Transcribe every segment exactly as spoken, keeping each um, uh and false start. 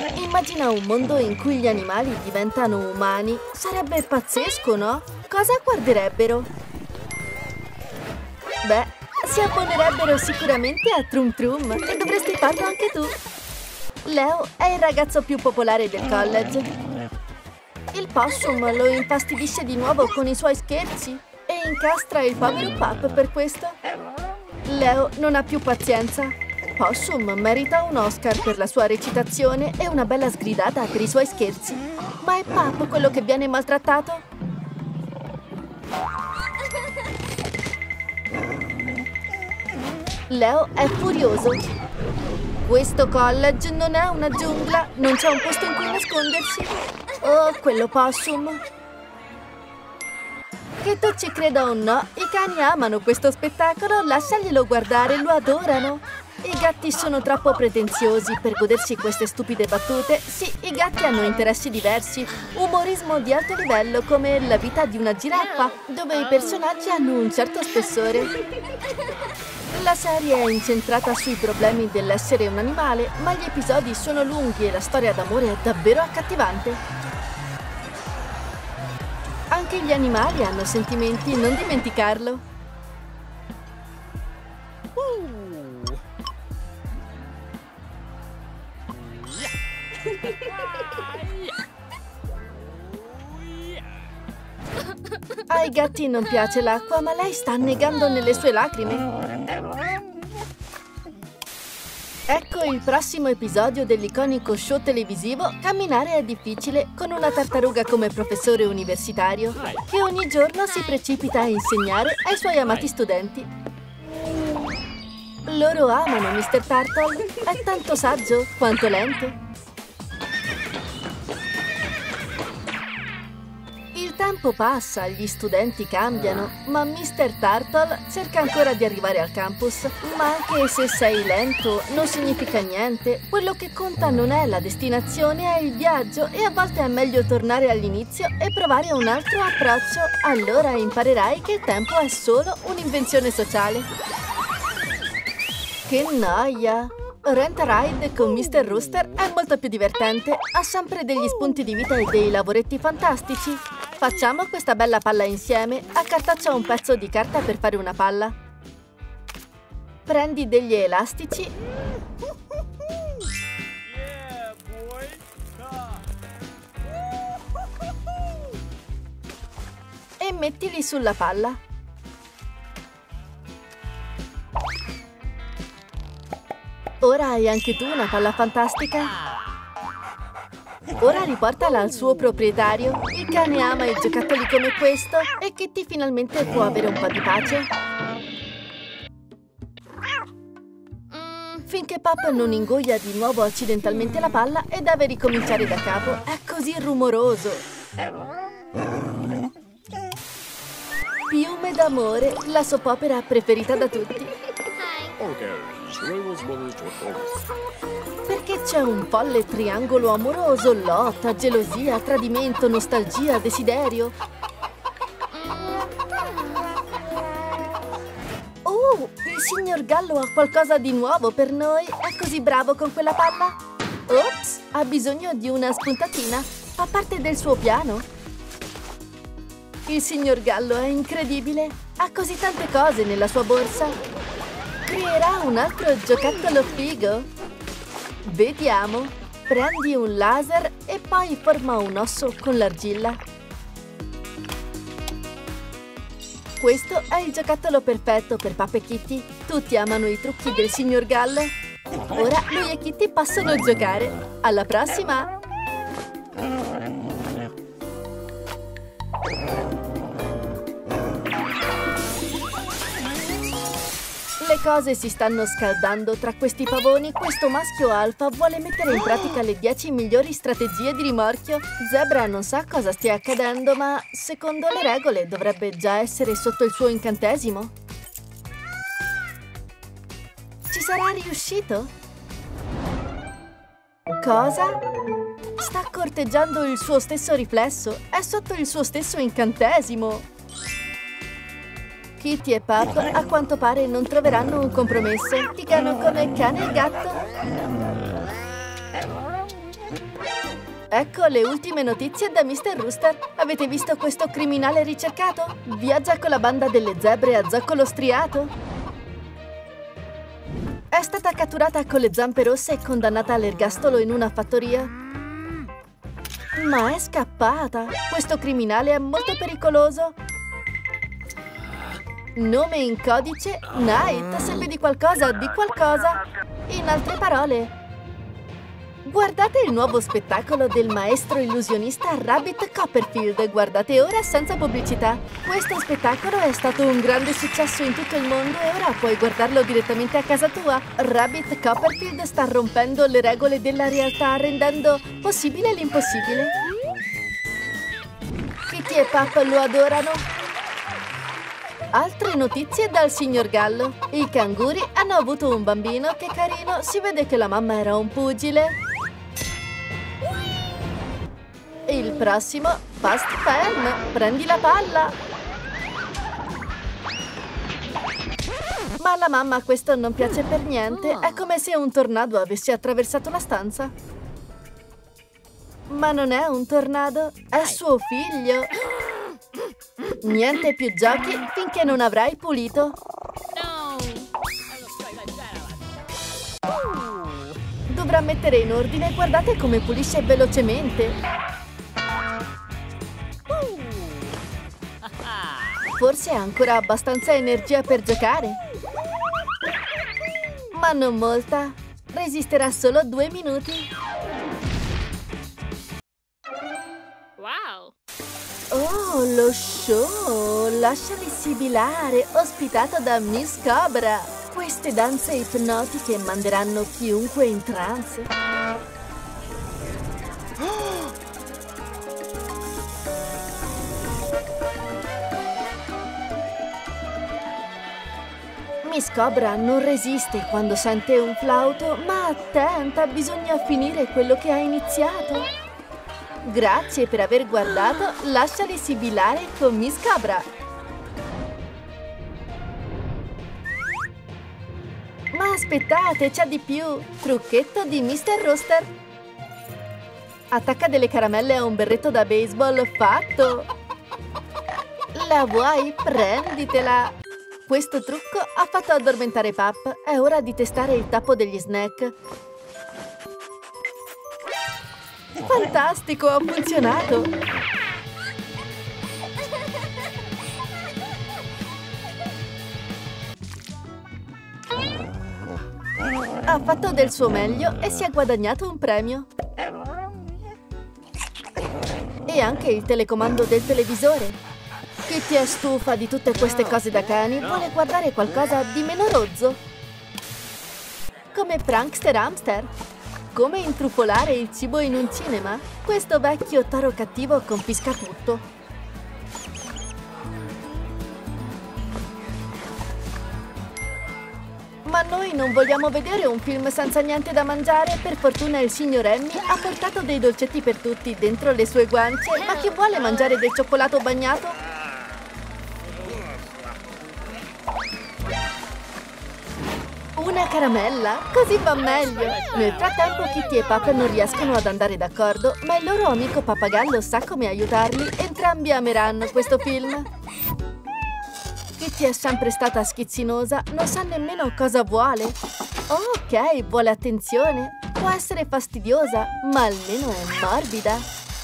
Immagina un mondo in cui gli animali diventano umani. Sarebbe pazzesco, no? Cosa guarderebbero? Beh, si abbonerebbero sicuramente a Trum Trum e dovresti farlo anche tu. Leo è il ragazzo più popolare del college. Il possum lo infastidisce di nuovo con i suoi scherzi e incastra il povero Pup per questo. Leo non ha più pazienza. Possum merita un Oscar per la sua recitazione e una bella sgridata per i suoi scherzi. Ma è Pup quello che viene maltrattato? Leo è furioso. Questo college non è una giungla, non c'è un posto in cui nascondersi. Oh, quello Possum. Che tu ci creda o no, i cani amano questo spettacolo, lasciaglielo guardare, lo adorano. I gatti sono troppo pretenziosi per godersi queste stupide battute. Sì, i gatti hanno interessi diversi, umorismo di alto livello come la vita di una giraffa, dove i personaggi hanno un certo spessore. La serie è incentrata sui problemi dell'essere un animale, ma gli episodi sono lunghi e la storia d'amore è davvero accattivante. Anche gli animali hanno sentimenti, non dimenticarlo. Ai gatti non piace l'acqua, ma lei sta annegando nelle sue lacrime. Ecco il prossimo episodio dell'iconico show televisivo Camminare è difficile, con una tartaruga come professore universitario che ogni giorno si precipita a insegnare ai suoi amati studenti. Loro amano mister Turtle, è tanto saggio quanto lento. Il tempo passa, gli studenti cambiano, ma mister Turtle cerca ancora di arrivare al campus. Ma anche se sei lento, non significa niente. Quello che conta non è la destinazione, è il viaggio, e a volte è meglio tornare all'inizio e provare un altro approccio. Allora imparerai che il tempo è solo un'invenzione sociale. Che noia! Rent a Ride con mister Rooster è molto più divertente. Ha sempre degli spunti di vita e dei lavoretti fantastici. Facciamo questa bella palla insieme. Accartoccia un pezzo di carta per fare una palla. Prendi degli elastici e mettili sulla palla. Ora hai anche tu una palla fantastica. Ora riportala al suo proprietario. Il cane ama i giocattoli come questo e Kitty finalmente può avere un po' di pace. Finché Pup non ingoia di nuovo accidentalmente la palla e deve ricominciare da capo. È così rumoroso. Piume d'amore, la soap opera preferita da tutti. Perché c'è un folle triangolo amoroso, lotta, gelosia, tradimento, nostalgia, desiderio. Oh, il signor Gallo ha qualcosa di nuovo per noi. È così bravo con quella palla. Ops, ha bisogno di una spuntatina. Fa parte del suo piano. Il signor Gallo è incredibile. Ha così tante cose nella sua borsa. Creerà un altro giocattolo figo? Vediamo. Prendi un laser e poi forma un osso con l'argilla. Questo è il giocattolo perfetto per Pup e Kitty. Tutti amano i trucchi del signor Gallo. Ora lui e Kitty possono giocare. Alla prossima! Le cose si stanno scaldando tra questi pavoni. Questo maschio alfa vuole mettere in pratica le dieci migliori strategie di rimorchio. Zebra non sa cosa stia accadendo, ma secondo le regole dovrebbe già essere sotto il suo incantesimo. Ci sarà riuscito? Cosa? Sta corteggiando il suo stesso riflesso. È sotto il suo stesso incantesimo. Kitty e Pup a quanto pare non troveranno un compromesso. Litigano come cane e gatto. Ecco le ultime notizie da mister Rooster. Avete visto questo criminale ricercato? Viaggia con la banda delle zebre a zoccolo striato. È stata catturata con le zampe rosse e condannata all'ergastolo in una fattoria. Ma è scappata. Questo criminale è molto pericoloso. Nome in codice Night. Se vedi qualcosa, di qualcosa. In altre parole, guardate il nuovo spettacolo del maestro illusionista Rabbit Copperfield. Guardate ora senza pubblicità. Questo spettacolo è stato un grande successo in tutto il mondo e ora puoi guardarlo direttamente a casa tua. Rabbit Copperfield sta rompendo le regole della realtà, rendendo possibile l'impossibile. Kitty e Pup lo adorano. Altre notizie dal signor Gallo. I canguri hanno avuto un bambino. Che carino, si vede che la mamma era un pugile. Il prossimo, Fast Ferm, prendi la palla. Ma alla mamma questo non piace per niente. È come se un tornado avesse attraversato la stanza. Ma non è un tornado, è suo figlio. Niente più giochi finché non avrai pulito. Dovrà mettere in ordine. Guardate come pulisce velocemente. Forse ha ancora abbastanza energia per giocare. Ma non molta. Resisterà solo due minuti. Wow! Oh, lo show! Lasciali sibilare, ospitato da Miss Cobra. Queste danze ipnotiche manderanno chiunque in trance. Miss Cobra non resiste quando sente un flauto, ma attenta, bisogna finire quello che ha iniziato. Grazie per aver guardato Lasciali sibilare con Miss Cobra. Ma aspettate, c'è di più! Trucchetto di mister Rooster. Attacca delle caramelle a un berretto da baseball fatto! La vuoi? Prenditela! Questo trucco ha fatto addormentare Pup. È ora di testare il tappo degli snack. Fantastico, ha funzionato! Ha fatto del suo meglio e si è guadagnato un premio. E anche il telecomando del televisore. Kitty è stufa di tutte queste cose da cani, vuole guardare qualcosa di meno rozzo. Come Prankster Hamster. Come intrufolare il cibo in un cinema? Questo vecchio toro cattivo confisca tutto. Ma noi non vogliamo vedere un film senza niente da mangiare. Per fortuna il signor Emmy ha portato dei dolcetti per tutti dentro le sue guance. Ma chi vuole mangiare del cioccolato bagnato? Una caramella? Così va meglio! Nel frattempo Kitty e Pup non riescono ad andare d'accordo, ma il loro amico pappagallo sa come aiutarli. Entrambi ameranno questo film. Kitty è sempre stata schizzinosa, non sa nemmeno cosa vuole. Oh, ok, vuole attenzione. Può essere fastidiosa, ma almeno è morbida.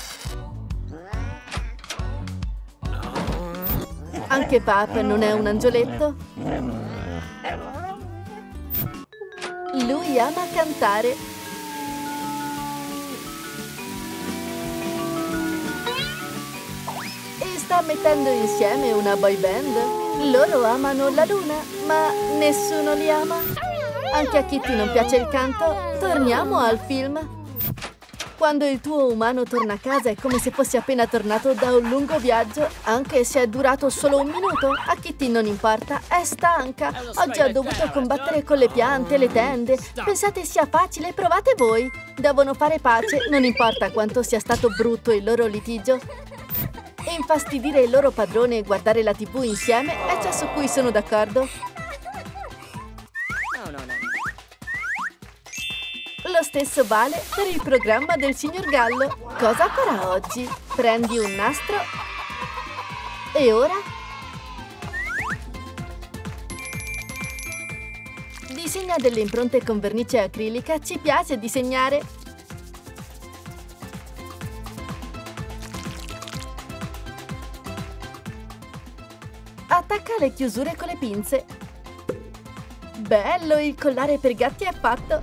Anche Pup non è un angioletto. Lui ama cantare. E sta mettendo insieme una boy band. Loro amano la luna, ma nessuno li ama. Anche a Kitty non piace il canto. Torniamo al film. Quando il tuo umano torna a casa è come se fosse appena tornato da un lungo viaggio, anche se è durato solo un minuto. A Kitty non importa, è stanca. Oggi ha dovuto combattere con le piante, le tende. Pensate sia facile? Provate voi. Devono fare pace, non importa quanto sia stato brutto il loro litigio. E infastidire il loro padrone e guardare la tivù insieme è ciò su cui sono d'accordo. Lo stesso vale per il programma del signor Gallo. Cosa farà oggi? Prendi un nastro e ora? Disegna delle impronte con vernice acrilica, ci piace disegnare. Attacca le chiusure con le pinze. Bello, il collare per gatti è fatto!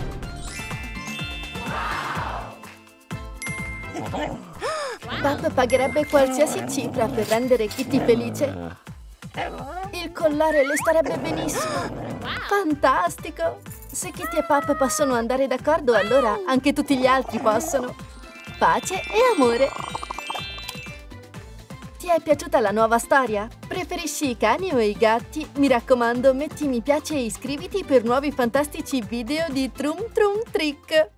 Pap pagherebbe qualsiasi cifra per rendere Kitty felice. Il collare le starebbe benissimo! Fantastico! Se Kitty e Pap possono andare d'accordo, allora anche tutti gli altri possono. Pace e amore! Ti è piaciuta la nuova storia? Preferisci i cani o i gatti? Mi raccomando, metti mi piace e iscriviti per nuovi fantastici video di Trum Trum Trick!